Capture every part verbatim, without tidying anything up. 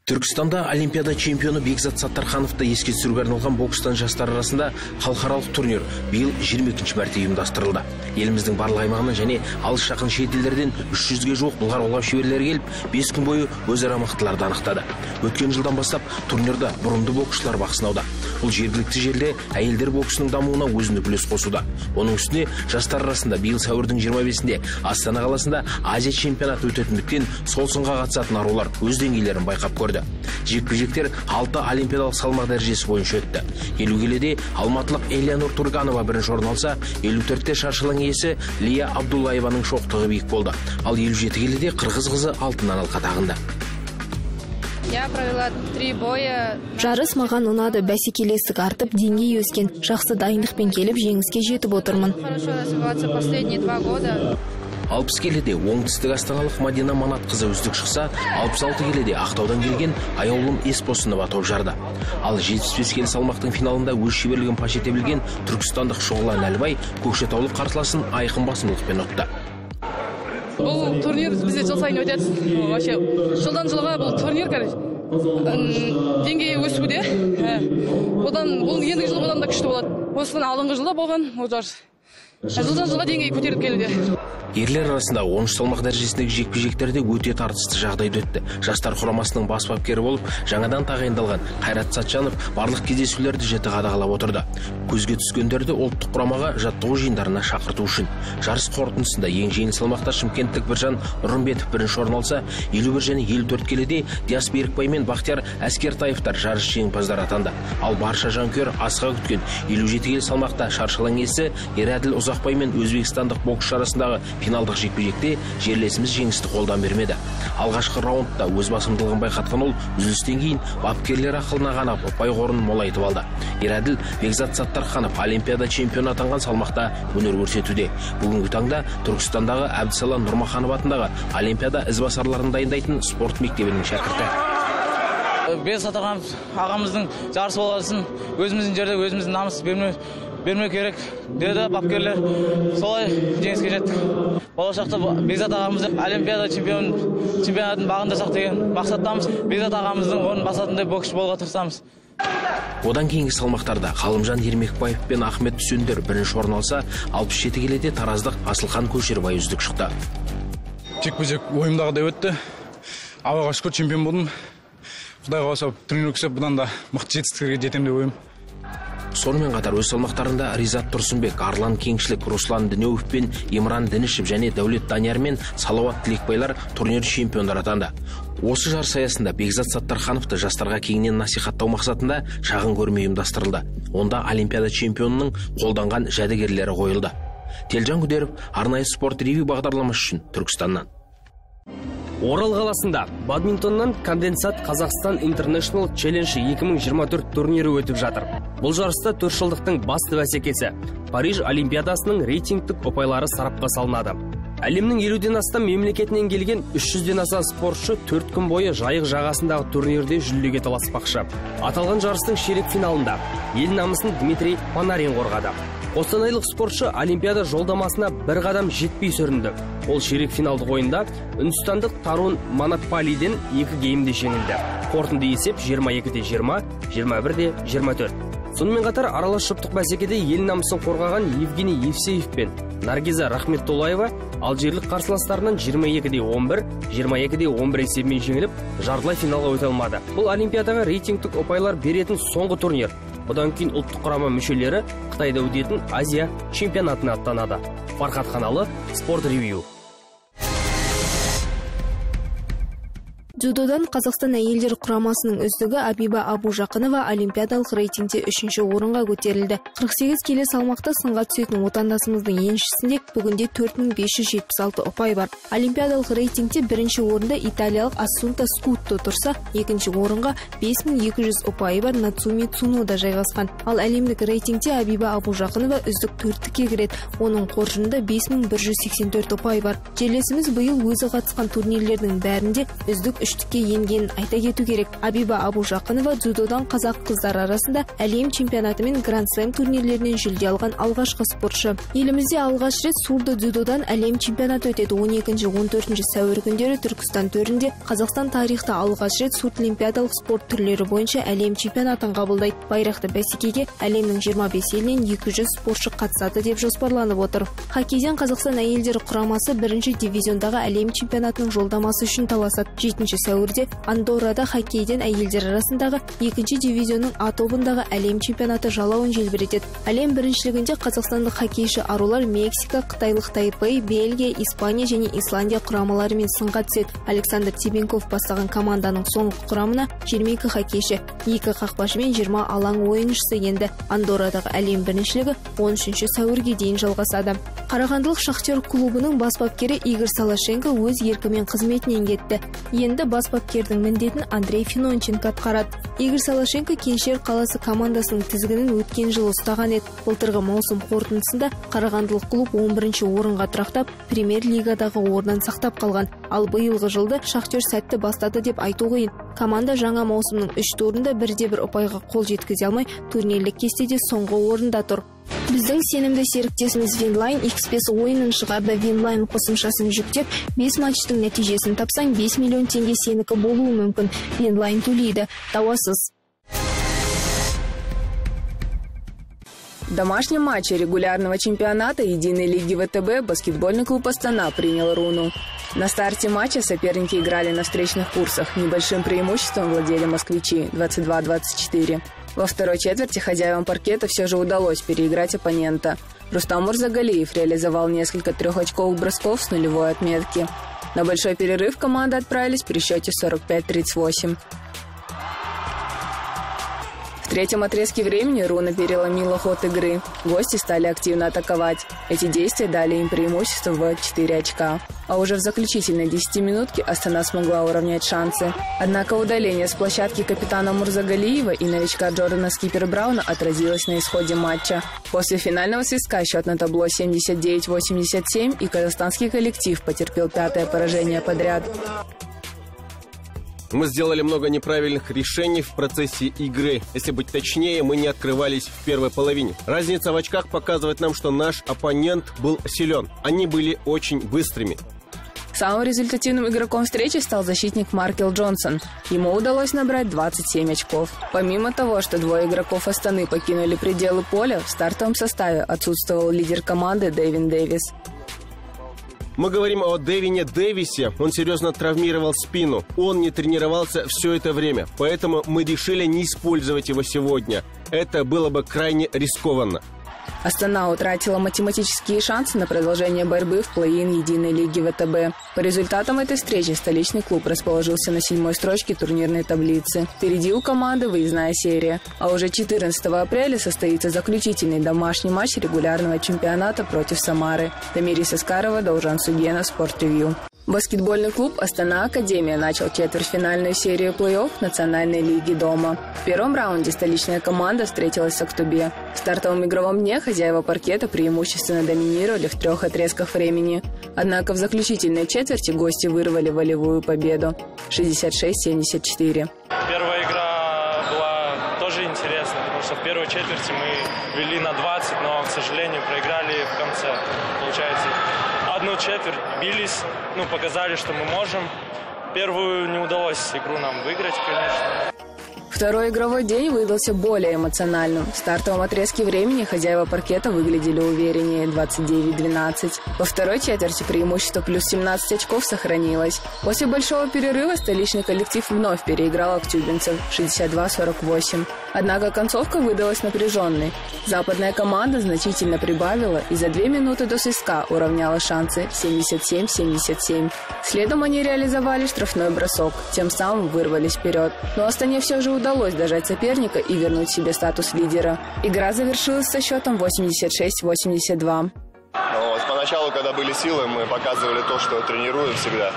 Түркістанда Олимпиада чемпионы Бекзат Саттархановты еске түсіруге арналған бокстан жастар арасында халықаралық турнир биыл жиырма екінші мәрте ұйымдастырылды. Еліміздің барлық аймағынан және алыс жақын шет елдерден үш жүзге жуық былғар қолғап шеберлері келіп, бес күн бойы өзара мықтыларды анықтады. Өткен жылдан бастап турнирда бұрымды боксшылар бақ сынауда. Бұл жергілікті жерде әйелдер боксының дамуына өзіндік үлес қосуда. Оның үстіне жастар арасында биыл сәуірдің жиырма бесінде Астана қаласында Азия чемпионаты өтетіндіктен сол сынға қатысатын арулар өз деңгейлерін байқап көрді. Жекпе-жектер алты олимпиадалық салмақ дәрежесі бойынша өтті. елу келіде алматылық Элеонор Турганова бірінші орын алса, елу төртте шаршылың иесі Лия Абдуллаеваның шоқтығы биік болды. Ал елу жеті келіде қырғыз қызы алтыннан алқа тағынды. Я провела три боя. Жарыс маған ұнады, бәсекелестік артып, деңгей өскен, жақсы дайындықпен келіп, жеңіске жетіп отырмын. Хорошо развиваться последние два года. алпыс келіде оңтүстік астаналық Мадина Манат қызы үздік шықса, алпыс алты келіде Ақтаудан келген Аяулым Еспосынова топ жарды. Ал жетпіс бес келі салмақтың финалында өз шеберлігін паш ете білген түркістандық Шоғлан Әлбай көкшетаулық қарсыласын айқын басымдылықпен ұтты. Бұл турнир бізде жыл сайын өтеді. Вообще жылдан жылға бұл турнир, короче, деңгейі өсуде. Одан бұл ендігі жыл одан да күшті болады. Осыдан алдыңғы жылда болған ол жарыс. Жылдан жылға деңгейі көтеріліп келуде. Ерлер арасында он үш салмақ дәрежесіндегі жекпе-жектерде өте тартысты жағдайды өтті. Жастар құрамасының бас бапкері болып, жаңадан тағайындалған Қайрат Сатжанов барлық кездесулерді жіті қадағалап отырды. Көзге түскендерді ұлттық құрамаға жаттығу жиындарына шақырту үшін. Жарыс қорытындысында ең жеңіл салмақта шымкенттік Біржан Нұрымбетов бірінші орын алса, елу бір және елу төрт келіде Диас Берікбай мен Бақтияр Әскертаевтар жарыс жеңімпаздары атанды. Ал барша жанкүйер асыға күткен елу жеті келі салмақта шаршылың иесі Ераділ Ұзақбай мен өзбекстандық боксшы арасындағы финалдық жекпе-жекте жерлесіміз жеңісті қолдан бермеді. Алғашқы раундта өз басымдылығын байқатқан ол үзілістен кейін бапкерлер ақылына ғана ұпай қорын молайтып алды. Ераділ Бекзат Саттарханов Олимпиада чемпионы атанған салмақта өнер көрсетуде. Бүгінгі таңда Түркістандағы Әбдісалам Нұрмаханов атындағы Олимпиада ізбасарларын дайындайтын спорт мектебінің шәкірті. Бекзат Саттарханов ағамыздың жарыс болғасын өзіміздің жерде өзіміздің намыс бермеу бермеу керек деді бапкерлер. Солай жеңіске жеттік. Болашақта Бекзат ағамызды Олимпиада чемпион чемпионатын бағындырсақ деген мақсаттамыз. Бекзат ағамыздың орнын басатындай боксшы болуға тырысамыз. Одан кейінгі салмақтарда Ғалымжан Ермекбаев пен Ахмет Түсендер бірінші орын алса, алпыс жеті келіде тараздық Асылхан Көшербай үздік шықты. Жекпе-жек ойымдағыдай өтті. Аллаға шүкір чемпион болдым. Құдай қаласа турнир өткізіп, бұдан да мықты жетістіктерге жетемін деп ойым. Сонымен қатар өз салмақтарында Ризат Тұрсынбек, Арлан Кеңшілік, Руслан Дінеуов пен Имран Дінішев және Дәулет Данияр мен Салауат Тілекбайлар турнир чемпиондар атанды. Осы жарыс аясында Бекзат Саттархановты жастарға кеңінен насихаттау мақсатында шағын көрме ұйымдастырылды. Онда Олимпиада чемпионының қолданған жәдігерлері қойылды. Телжан Күдеров, арнайы спорт ревю бағдарламасы үшін Түркістаннан. Орал қаласында бадминтоннан конденсат Қазақстан International Challenge екі мың жиырма төрт турнирі өтіп жатыр. Бұл жарыста төрт жылдықтың басты бәсекесі Париж Олимпиадасының рейтингтік ұпайлары сарапқа салынады. Әлемнің елуден астам мемлекетінен келген үш жүзден аса спортшы төрт күн бойы жайық жағасындағы турнирде жүлдеге таласпақшы. Аталған жарыстың ширек финалында ел намысын Дмитрий Панарин қорғады. Қостанайлық спортшы Олимпиада жолдамасына бір қадам жетпей сүрінді. Ол ширек финалдық ойында үндістандық Тарун Манатпалиден екі геймде жеңілді. Қорытынды есеп жиырма екіде жиырма, жиырма бірде жиырма төрт. Сонымен қатар аралас жұптық бәсекеде ел намысын қорғаған Евгений Евсеев пен Наргиза Рахметтулаева алжирлік қарсыластарынан жиырма екіде он бір, жиырма екіде он бір есебімен жеңіліп, жартылай финалға өте алмады. Бұл Олимпиадаға рейтингтік ұпайлар беретін соңғы турнир. Бұдан кейін ұлттық құрама мүшелері Қытайда өтетін Азия чемпионатына аттанады. Фархат Ханалы, Спорт ревью. Дзюдодан Қазақстан әйелдер құрамасының үздігі Абиба Абужақынова олимпиадалық рейтингте үшінші орынға көтерілді. қырық сегіз келі салмақта сынға түсетін отандасымыздың еншісінде бүгінде төрт мың бес жүз жетпіс алты ұпай бар. Олимпиадалық рейтингте бірінші орында италиялық Ассунта Скутто тұрса, екінші орынға бес мың екі жүз ұпайы бар Нацуми Цунода жайғасқан. Ал әлемдік рейтингте Абиба Абужақынова үздік төрттікке кіреді. Оның қоржынында бес мың бір жүз сексен төрт ұпай бар. Жерлесіміз биыл өзі қатысқан турнирлердің бәрінде үздік үштікке енгенін айта кету керек. Абиба Абужақынова дзюдодан қазақ қыздар арасында әлем чемпионаты мен гранд-слэм турнирлерінен жүлде алған алғашқы спортшы. Елімізде алғаш рет сурдо дзюдодан әлем чемпионаты өтеді. он екінші он төртінші сәуір күндері Түркістан төрінде Қазақстан тарихта алғаш рет сурд олимпиадалық спорт түрлері бойынша әлем чемпионатын қабылдайды. Байрақты бәсекеге әлемнің жиырма бес елінен екі жүз спортшы қатысады деп жоспарланып отыр. Хоккейден Қазақстан әйелдері құрамасы бірінші дивизиондағы әлем чемпионатының жолдамасы үшін таласады. жетінші сәуірде Андоррада хоккейден әйелдер арасындағы екінші дивизионның А тобындағы әлем чемпионаты жалауын желбіретеді. Әлем біріншілігінде қазақстандық хоккейші арулар Мексика, қытайлық Тайпей, Бельгия, Испания және Исландия құрамаларымен сынға түседі. Александр Тебенков бастаған команданың соңғы құрамына жиырма екі хоккейші, екі қақпашы мен жиырма алаң ойыншысы енді. Андоррадағы әлем біріншілігі он үшінші сәуірге дейін жалғасады. Қарағандылық Шахтер клубының бас бапкері Игорь Салашенко өз еркімен қызметінен кетті. Енді бас бапкердің міндетін Андрей Финонченко атқарады. Игорь Салашенко Кеншер қаласы командасының тізгінін өткен жылы ұстаған еді. Былтырғы маусым қорытындысында Қарағандылық клуб он бірінші орынға тұрақтап, премьер-лигадағы орнын сақтап қалған. Ал биылғы жылды Шахтер сәтті бастады деп айту қиын. Команда жаңа маусымның үш турында бірде-бір ұпайға қол жеткізе алмай, турнирлік кестеде соңғы орында тұр. Біздің сенімді серіктесіміз Винлайн икс бес ойынын шығарды. Винлайн қосымшасын жүктеп, бес матчтың нәтижесін тапсаң, бес миллион теңге сенікі болуы мүмкін. Винлайн төлейді, тауасыз. В домашнем матче регулярного чемпионата Единой лиги ВТБ баскетбольный клуб «Астана» принял Руну. На старте матча соперники играли на встречных курсах. Небольшим преимуществом владели москвичи двадцать два двадцать четыре. Во второй четверти хозяевам паркета все же удалось переиграть оппонента. Рустам Мурзагалиев реализовал несколько трехочковых бросков с нулевой отметки. На большой перерыв команды отправились при счете сорок пять тридцать восемь. В третьем отрезке времени Руна переломила ход игры. Гости стали активно атаковать. Эти действия дали им преимущество в четыре очка. А уже в заключительной десятиминутке Астана смогла уравнять шансы. Однако удаление с площадки капитана Мурзагалиева и новичка Джордана Скипер Брауна отразилось на исходе матча. После финального свистка счет на табло семьдесят девять восемьдесят семь, и казахстанский коллектив потерпел пятое поражение подряд. Мы сделали много неправильных решений в процессе игры. Если быть точнее, мы не открывались в первой половине. Разница в очках показывает нам, что наш оппонент был силен. Они были очень быстрыми. Самым результативным игроком встречи стал защитник Маркел Джонсон. Ему удалось набрать двадцать семь очков. Помимо того, что двое игроков Астаны покинули пределы поля, в стартовом составе отсутствовал лидер команды Дэвин Дэвис. Мы говорим о Дэвине Дэвисе. Он серьезно травмировал спину. Он не тренировался все это время. Поэтому мы решили не использовать его сегодня. Это было бы крайне рискованно. Астана утратила математические шансы на продолжение борьбы в плей-ин Единой лиги ВТБ. По результатам этой встречи столичный клуб расположился на седьмой строчке турнирной таблицы. Впереди у команды выездная серия. А уже четырнадцатого апреля состоится заключительный домашний матч регулярного чемпионата против Самары. Тамирис Аскарова, Должан Сугена, Спорт-ревью. Баскетбольный клуб «Астана Академия» начал четвертьфинальную серию плей-офф Национальной лиги дома. В первом раунде столичная команда встретилась с Актобе. В стартовом игровом дне хозяева паркета преимущественно доминировали в трех отрезках времени. Однако в заключительной четверти гости вырвали волевую победу – шестьдесят шесть семьдесят четыре. Первая игра была тоже интересная, потому что в первой четверти мы вели на двадцать, но, к сожалению, проиграли в конце. Получается, одну четверть бились, ну, показали, что мы можем. Первую не удалось игру нам выиграть, конечно. Второй игровой день выдался более эмоциональным. В стартовом отрезке времени хозяева паркета выглядели увереннее – двадцать девять двенадцать. Во второй четверти преимущество плюс семнадцать очков сохранилось. После большого перерыва столичный коллектив вновь переиграл актюбинцев – шестьдесят два сорок восемь. Однако концовка выдалась напряженной. Западная команда значительно прибавила и за две минуты до свистка уравняла шансы – семьдесят семь семьдесят семь. Следом они реализовали штрафной бросок, тем самым вырвались вперед. Но Астане все же удалось дожать соперника и вернуть себе статус лидера. Игра завершилась со счетом восемьдесят шесть восемьдесят два. Ну, вот, поначалу, когда были силы, мы показывали то, что тренируем всегда.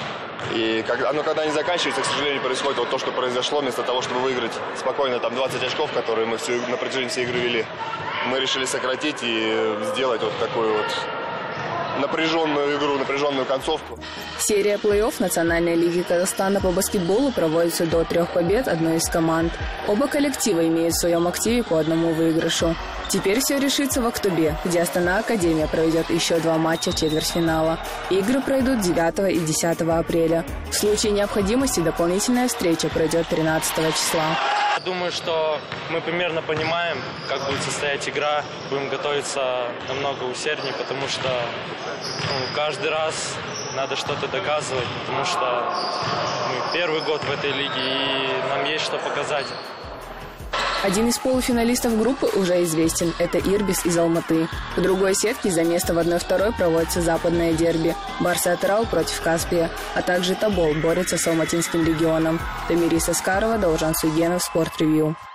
И как, оно когда не заканчивается, к сожалению, происходит вот то, что произошло. Вместо того, чтобы выиграть спокойно там двадцать очков, которые мы всю, на протяжении всей игры вели, мы решили сократить и сделать вот такой вот, напряженную игру, напряженную концовку. Серия плей-офф Национальной лиги Казахстана по баскетболу проводится до трех побед одной из команд. Оба коллектива имеют в своем активе по одному выигрышу. Теперь все решится в Актобе, где Астана Академия проведет еще два матча четвертьфинала. Игры пройдут девятого и десятого апреля. В случае необходимости дополнительная встреча пройдет тринадцатого числа. Я думаю, что мы примерно понимаем, как будет состоять игра. Будем готовиться намного усерднее, потому что ну, каждый раз надо что-то доказывать, потому что мы первый год в этой лиге, и нам есть что показать. Один из полуфиналистов группы уже известен – это Ирбис из Алматы. В другой сетке за место в одной-второй проводится западное дерби. Барса Атырау против Каспия, а также Тобол борется с Алматинским регионом. Тамириса Скарова, Должан Суйгенов, Спорт Ревью.